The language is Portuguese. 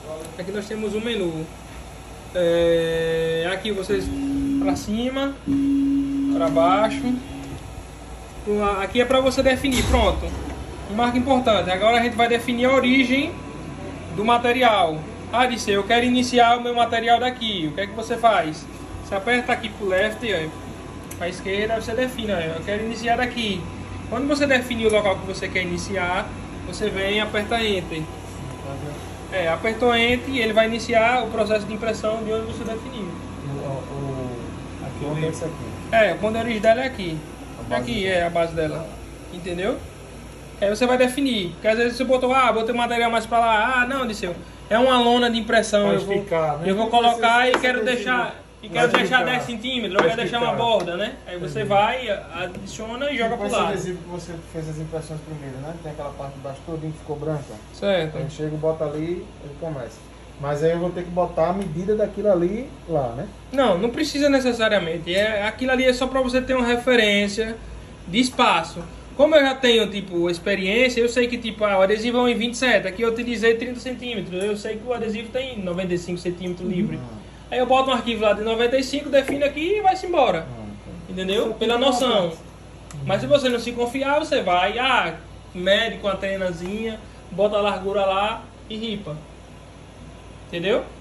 Aqui nós temos um menu. Aqui vocês para cima, para baixo. Aqui é para você definir, pronto. Um marco importante. Agora a gente vai definir a origem do material. Ah, disse, eu quero iniciar o meu material daqui. O que é que você faz? Você aperta aqui pro left, para a esquerda, você define, eu quero iniciar daqui. Quando você definir o local que você quer iniciar, você vem e aperta Enter. Apertou Enter e ele vai iniciar o processo de impressão de onde você definiu. Aqui onde é esse aqui? O ponto de origem dela é aqui. Aqui é a base dela. Entendeu? Aí você vai definir. Porque às vezes você botou, botei o material mais pra lá. Não, disse é uma lona de impressão. Eu vou colocar e quero deixar 10 centímetros, eu quero deixar uma borda, né? Aí você vai, adiciona e joga pro lado. Esse adesivo que você fez as impressões primeiro, né? Tem aquela parte de baixo todinha que ficou branca. Certo. Aí chega, bota ali, ele começa. Mas aí eu vou ter que botar a medida daquilo ali lá, né? Não precisa necessariamente. Aquilo ali é só para você ter uma referência de espaço. Como eu já tenho, tipo, experiência, eu sei que, tipo, o adesivo é 1,27. Aqui eu utilizei 30 centímetros. Eu sei que o adesivo tem 95 centímetros livre. Aí eu boto um arquivo lá de 95, defino aqui e vai-se embora. Entendeu? Pela noção. Mas se você não se confiar, você vai, mede com a antenazinha, bota a largura lá e ripa. Entendeu?